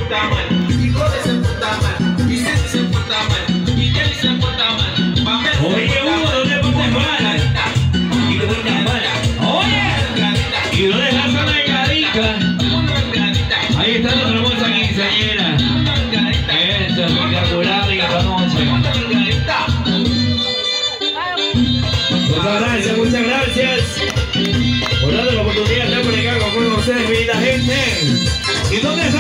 porta mal, y Gore se porta mal, y Ceci se porta mal, y Kelly se porta mal. Oye, Hugo, ¿dónde pones mala? Y te pones mala. Oye, y no dejas a la garica. Ahí está nuestra hermosa quinceañera. Eso, espectacular y esta noche. Muchas gracias por darle la oportunidad de estar por acá con ustedes, mi linda gente. ¿Y dónde está?